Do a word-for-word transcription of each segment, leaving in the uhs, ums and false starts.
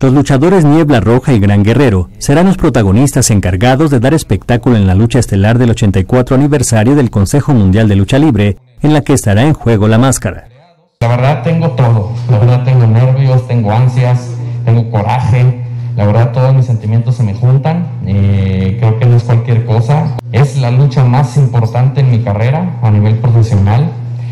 Los luchadores Niebla Roja y Gran Guerrero serán los protagonistas encargados de dar espectáculo en la lucha estelar del ochenta y cuatro aniversario del Consejo Mundial de Lucha Libre, en la que estará en juego la máscara. La verdad tengo todo, la verdad tengo nervios, tengo ansias, tengo coraje, la verdad todos mis sentimientos se me juntan, eh, creo que no es cualquier cosa. Es la lucha más importante en mi carrera a nivel profesional,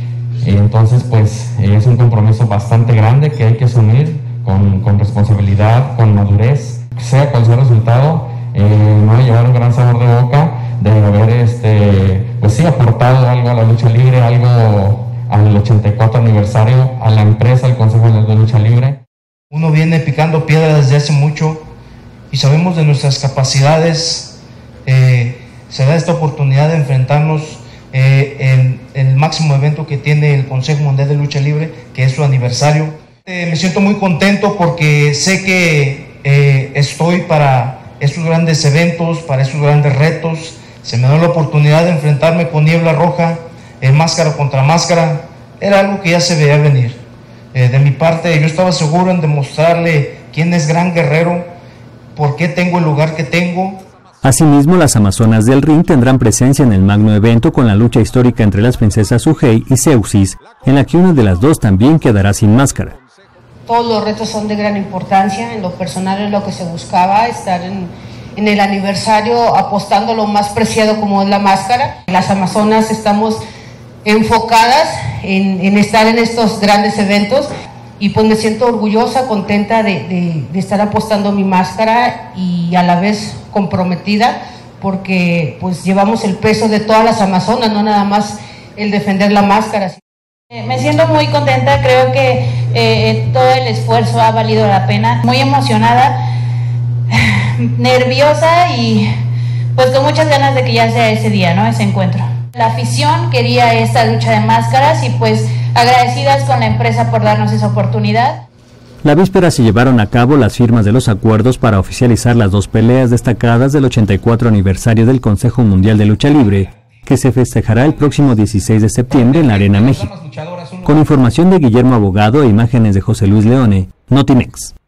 y entonces pues es un compromiso bastante grande que hay que asumir. Con, con responsabilidad, con madurez, sea cual sea el resultado, eh, me voy a llevar un gran sabor de boca de haber este, pues sí, aportado algo a la lucha libre, algo al ochenta y cuatro aniversario, a la empresa, al Consejo de Lucha Libre. Uno viene picando piedra desde hace mucho y sabemos de nuestras capacidades. Eh, se da esta oportunidad de enfrentarnos eh, en, en el máximo evento que tiene el Consejo Mundial de Lucha Libre, que es su aniversario. Eh, me siento muy contento porque sé que eh, estoy para estos grandes eventos, para estos grandes retos. Se me da la oportunidad de enfrentarme con Niebla Roja, eh, máscara contra máscara. Era algo que ya se veía venir. Eh, de mi parte, yo estaba seguro en demostrarle quién es Gran Guerrero, por qué tengo el lugar que tengo. Asimismo, las Amazonas del Ring tendrán presencia en el magno evento con la lucha histórica entre las princesas Sugei y Zeusis, en la que una de las dos también quedará sin máscara. Todos los retos son de gran importancia. En lo personal es lo que se buscaba, estar en, en el aniversario apostando lo más preciado como es la máscara. Las Amazonas estamos enfocadas en, en estar en estos grandes eventos y pues me siento orgullosa, contenta de, de, de estar apostando mi máscara y a la vez comprometida porque pues llevamos el peso de todas las Amazonas, no nada más el defender la máscara. Me siento muy contenta, creo que eh, todo el esfuerzo ha valido la pena, muy emocionada, nerviosa y pues con muchas ganas de que ya sea ese día, ¿no? Ese encuentro. La afición quería esta lucha de máscaras y pues agradecidas con la empresa por darnos esa oportunidad. La víspera se llevaron a cabo las firmas de los acuerdos para oficializar las dos peleas destacadas del ochenta y cuatro aniversario del Consejo Mundial de Lucha Libre, que se festejará el próximo dieciséis de septiembre en la Arena México. Con información de Guillermo Abogado e imágenes de José Luis Leone, Notimex.